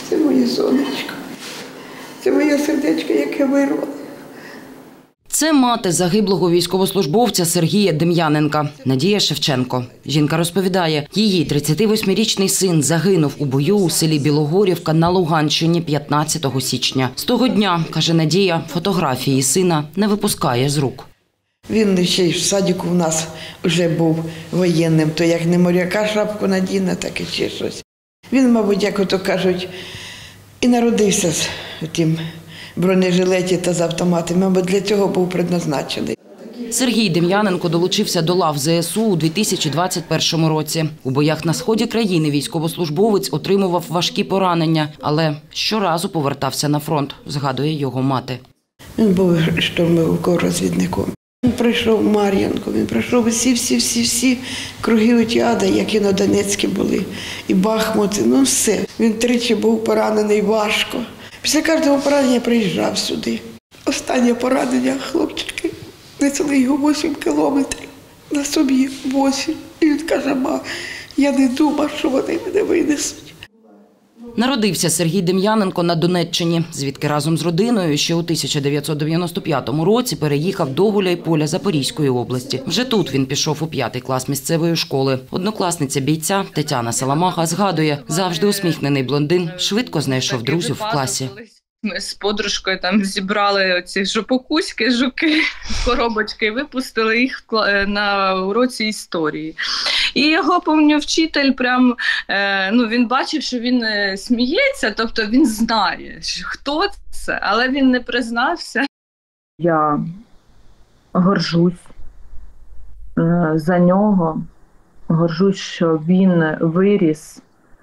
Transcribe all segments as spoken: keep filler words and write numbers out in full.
Це моє сонечко. Це моє сердечко, яке вирвало. Це мати загиблого військовослужбовця Сергія Дем'яненка, Надія Шевченко. Жінка розповідає, її тридцятивосьмирічний син загинув у бою у селі Білогорівка на Луганщині п'ятнадцятого січня. З того дня, каже Надія, фотографії сина не випускає з рук. Він ще й в садіку в нас вже був воєнним, то як не моряка шапку надіне, так і ще щось. Він, мабуть, як ото кажуть, і народився з тим бронежилеті та з автоматами, мабуть, для цього був предназначений. Сергій Дем'яненко долучився до лав зе ес у у дві тисячі двадцять першому році. У боях на сході країни військовослужбовець отримував важкі поранення, але щоразу повертався на фронт, згадує його мати. Він був штурмовиком розвідником. Він пройшов Мар'їнку, він пройшов всі-всі-всі-всі круги Отіада, які на Донецьку були, і Бахмут, ну все. Він тричі був поранений важко. Після кожного поранення приїжджав сюди. Останнє поранення хлопчики несли його вісім кілометрів, на собі вісім. І він каже, ма, я не думав, що вони мене винесуть. Народився Сергій Дем'яненко на Донеччині, звідки разом з родиною ще у тисяча дев'ятсот дев'яносто п'ятому році переїхав до Гуляйполя Запорізької області. Вже тут він пішов у п'ятий клас місцевої школи. Однокласниця бійця Тетяна Саламаха згадує, завжди усміхнений блондин швидко знайшов друзів в класі. Ми з подружкою там зібрали оці жопокуськи, жуки, коробочки, випустили їх на уроці історії. І його, пам'ятаю, вчитель прям, ну, він бачив, що він сміється, тобто він знає, хто це, але він не признався. Я горжусь за нього, горжусь, що він виріс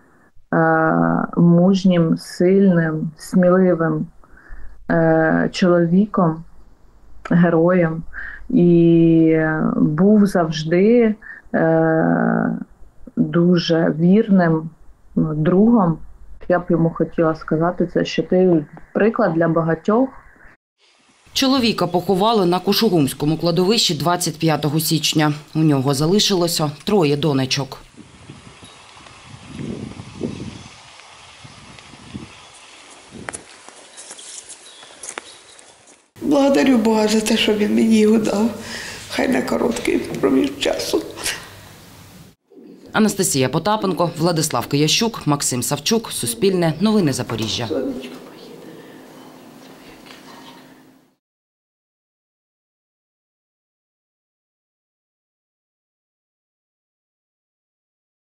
мужнім, сильним, сміливим чоловіком, героєм і був завжди дуже вірним другом. Я б йому хотіла сказати це, що ти приклад для багатьох. Чоловіка поховали на Кушугумському кладовищі двадцять п'ятого січня. У нього залишилося троє донечок. Благодарю Бога за те, що він мені його дав. Хай на короткий проміжок часу. Анастасія Потапенко, Владислав Киящук, Максим Савчук, Суспільне, Новини Запоріжжя.